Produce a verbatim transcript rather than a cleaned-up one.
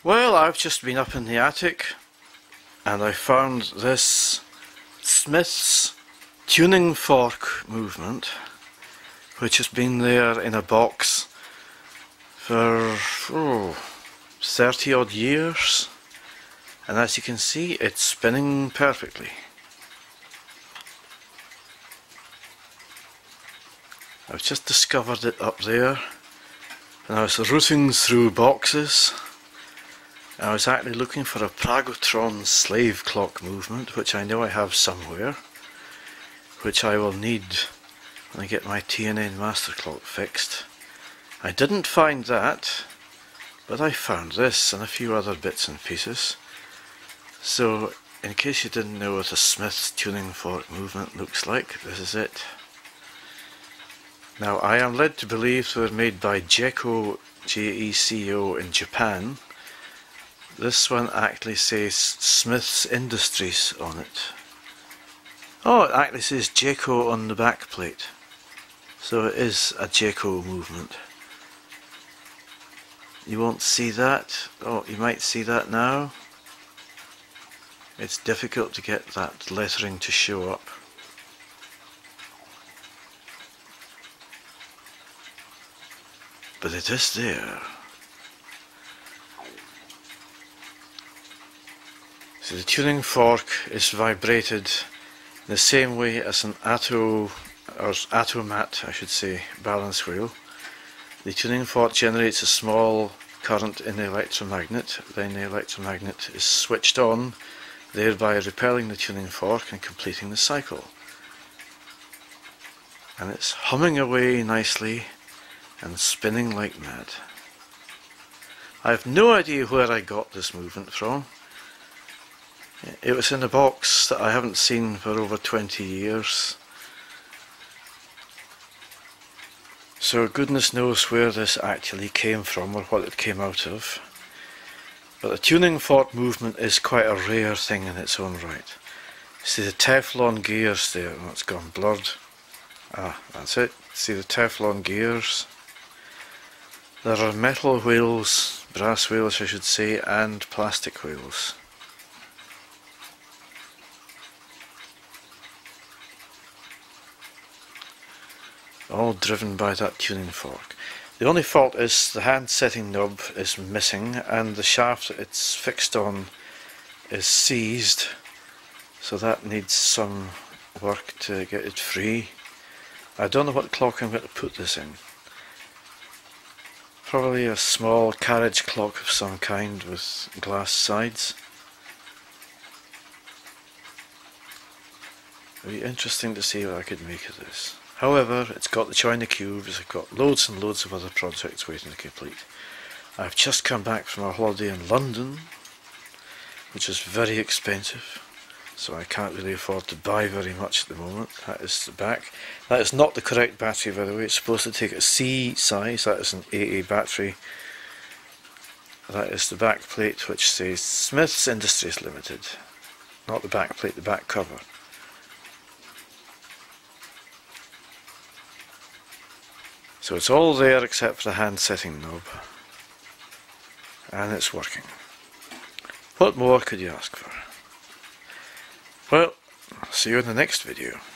Well, I've just been up in the attic and I found this Smith's tuning fork movement, which has been there in a box for oh, thirty odd years, and as you can see, it's spinning perfectly. I've just discovered it up there and I was rooting through boxes. I was actually looking for a Pragotron slave clock movement, which I know I have somewhere, which I will need when I get my T N N master clock fixed. I didn't find that, but I found this and a few other bits and pieces. So, in case you didn't know what a Smith's tuning fork movement looks like, this is it. Now, I am led to believe they were made by Jeco, J E C O, in Japan. This one actually says Smith's Industries on it. Oh, it actually says Jeco on the back plate. So it is a Jeco movement. You won't see that. Oh, you might see that now. It's difficult to get that lettering to show up. But it is there. So the tuning fork is vibrated in the same way as an Atto, or Atomat I should say, balance wheel. The tuning fork generates a small current in the electromagnet, then the electromagnet is switched on, thereby repelling the tuning fork and completing the cycle. And it's humming away nicely and spinning like mad. I have no idea where I got this movement from. It was in a box that I haven't seen for over twenty years. So goodness knows where this actually came from or what it came out of. But the tuning fork movement is quite a rare thing in its own right. See the Teflon gears there? Oh, it's gone blurred. Ah, that's it. See the Teflon gears? There are metal wheels, brass wheels I should say, and plastic wheels. All driven by that tuning fork. The only fault is the hand setting knob is missing and the shaft it's fixed on is seized, so that needs some work to get it free. I don't know what clock I'm going to put this in. Probably a small carriage clock of some kind with glass sides. It'll be interesting to see what I could make of this. However, it's got the China cubes, I've got loads and loads of other projects waiting to complete. I've just come back from a holiday in London, which is very expensive, so I can't really afford to buy very much at the moment. That is the back. That is not the correct battery, by the way. It's supposed to take a C size, that is an A A battery. That is the back plate, which says Smith's Industries Limited. Not the back plate, the back cover. So it's all there except for the hand setting knob, and it's working. What more could you ask for? Well, see you in the next video.